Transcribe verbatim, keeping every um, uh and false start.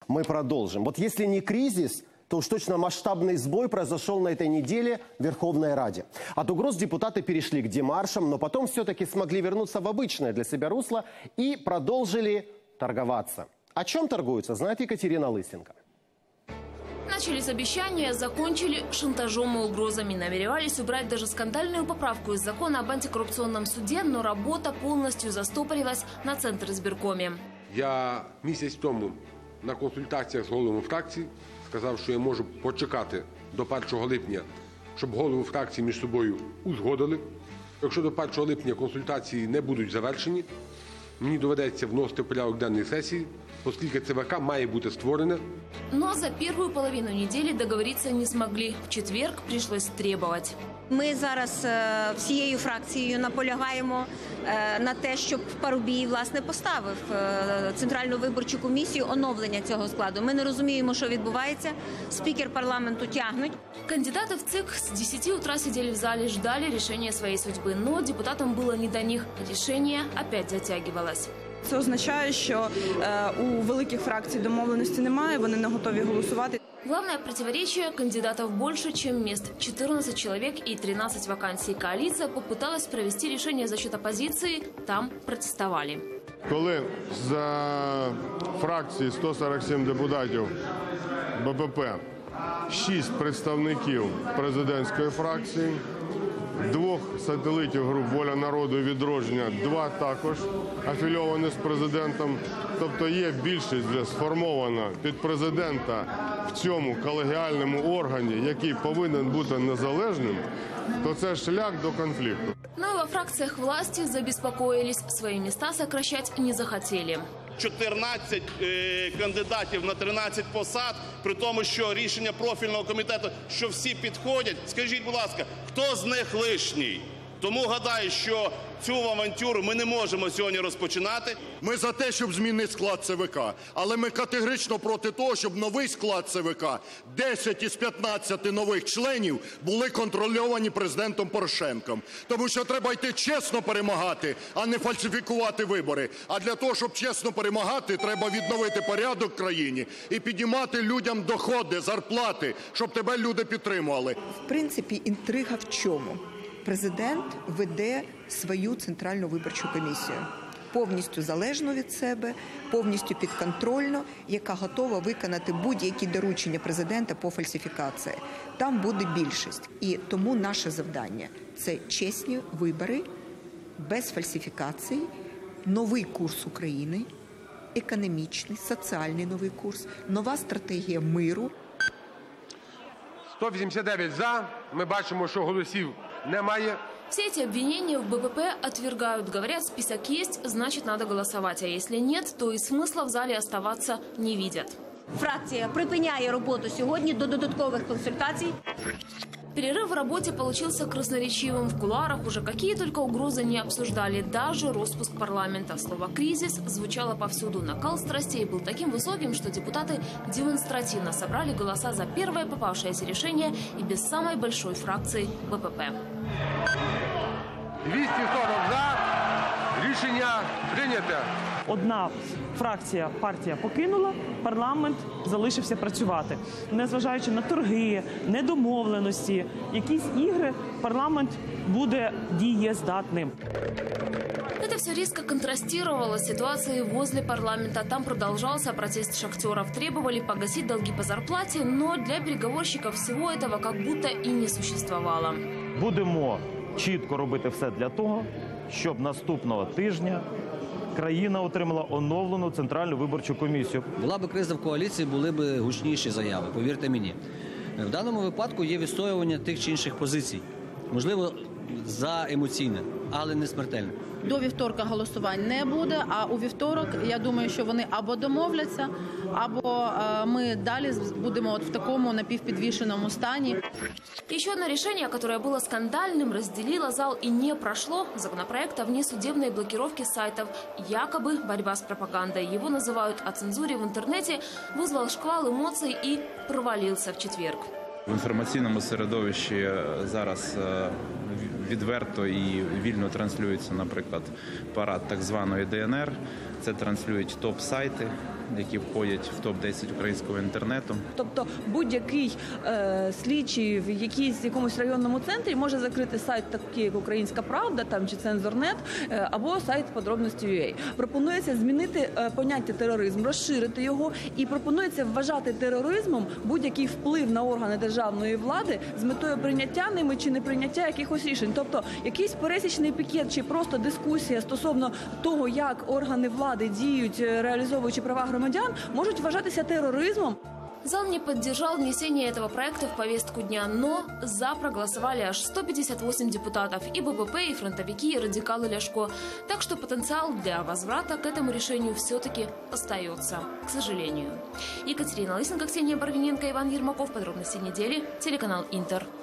мы продолжим. Вот если не кризис, то уж точно масштабный сбой произошел на этой неделе в Верховной Раде. От угроз депутаты перешли к демаршам, но потом все-таки смогли вернуться в обычное для себя русло и продолжили торговаться. О чем торгуются, знает Екатерина Лысенко. Начали с обещания, закончили шантажом и угрозами. Намеревались убрать даже скандальную поправку из закона об антикоррупционном суде, но работа полностью застопорилась на Центризбиркомі. Я місяць тому на консультаціях з головами фракцій сказав, що я можу почекати до першого липня, щоб голови фракцій між собою узгодили. Якщо до першого липня консультації не будуть завершені, мені доведеться вносити в порядок денний сесії, оскільки ЦВК має бути створене. Но за первую половину недели договориться не смогли. В четверг пришлось требовать. Ми зараз всією фракцією наполягаємо на те, щоб Парубій, власне, поставив Центральну виборчу комісію оновлення цього складу. Ми не розуміємо, що відбувається. Спікер парламенту тягнуть. Кандидаты в ЦИК с десяти утра сидели в зале, ждали решения своей судьбы. Но депутатам было не до них. Решение опять затягивалось. Це означає, що е, у великих фракцій домовленості немає, вони не готові голосувати. Главное противоречие – кандидатов больше, чем мест. четырнадцать человек и тринадцать вакансий. Коалиция попыталась провести решение за счет оппозиции, там протестовали. Коли за фракції сто сорок сім депутатів БПП, шість представників президентської фракції, двох сателітів груп «Воля народу» і «Відродження», два також афільовані з президентом. Тобто є більшість вже сформована під президента в цьому колегіальному органі, який повинен бути незалежним, то це шлях до конфлікту. Но во фракциях власти забеспокоились, свои места сокращать не захотели. чотирнадцять е, кандидатів на тринадцять посад, при тому, що рішення профільного комітету, що всі підходять. Скажіть, будь ласка, хто з них лишній? Тому гадаю, що цю авантюру ми не можемо сьогодні розпочинати. Ми за те, щоб змінити склад ЦВК, але ми категорично проти того, щоб новий склад ЦВК, десять із п'ятнадцяти нових членів, були контрольовані президентом Порошенком. Тому що треба йти чесно перемагати, а не фальсифікувати вибори. А для того, щоб чесно перемагати, треба відновити порядок в країні і піднімати людям доходи, зарплати, щоб тебе люди підтримували. В принципі, інтрига в чому? Президент веде свою Центральну виборчу комісію, повністю залежну від себе, повністю підконтрольно, яка готова виконати будь-які доручення президента по фальсифікації. Там буде більшість. І тому наше завдання – це чесні вибори, без фальсифікацій, новий курс України, економічний, соціальний новий курс, нова стратегія миру. сто вісімдесят дев'ять за. Ми бачимо, що голосів немає. Все эти обвинения в БПП отвергают. Говорят, список есть, значит, надо голосовать. А если нет, то и смысла в зале оставаться не видят. Фракція припиняє роботу сьогодні до додаткових консультацій. Перерыв в работе получился красноречивым. В кулуарах уже какие только угрозы не обсуждали. Даже распуск парламента. Слово «кризис» звучало повсюду. Накал страстей был таким высоким, что депутаты демонстративно собрали голоса за первое попавшееся решение и без самой большой фракции БПП. двісті сорок за. Рішення прийнято. Одна фракція, партія покинула, парламент залишився працювати. Незважаючи на торги, недомовленості, якісь ігри, парламент буде дієздатним. Это все резко контрастировало с ситуацией возле парламента. Там продолжался протест шахтеров. Требовали погасить долги по зарплате, но для переговорщиков всего этого как будто и не существовало. Будемо чітко робити все для того, щоб наступного тижня країна отримала оновлену Центральну виборчу комісію. Була б криза в коаліції, були б гучніші заяви, повірте мені. В даному випадку є відстоювання тих чи інших позицій. Можливо, за емоційне, але не смертельне. До вівторка голосувань не буде, а у вівторок, я думаю, що вони або домовляться, або е, ми далі будемо от в такому напівпідвішеному стані. Еще одно решение, которое было скандальным, разделило зал и не прошло. Законопроект о внесудебной блокировке сайтов. Якобы борьба с пропагандой. Его называют о цензуре в интернете, вызвал шквал эмоций и провалился в четверг. В інформаційному середовищі зараз відверто і вільно транслюється, наприклад, парад так званої ДНР. Це транслюють топ-сайти, які входять в топ десять українського інтернету. Тобто будь-який е, слідчий в якійсь якомусь районному центрі може закрити сайт, такий як «Українська правда» там чи «Цензор.нет» е, або сайт «Подробності.ua». Пропонується змінити е, поняття тероризм, розширити його, і пропонується вважати тероризмом будь-який вплив на органи державної влади з метою прийняття ними чи неприйняття якихось рішень. Тобто якийсь пересічний пікет чи просто дискусія стосовно того, як органи влади діють, реалізовуючи права громадян, можуть вважатися тероризмом. Зал не поддержал внесение этого проекта в повестку дня, но за проголосовали аж сто пятьдесят восемь депутатов, и БПП, и фронтовики, и радикалы Ляшко. Так что потенциал для возврата к этому решению все-таки остается, к сожалению. Екатерина Лысенко, Ксения Барвиненко, Иван Ермаков. Подробности недели. Телеканал «Интер».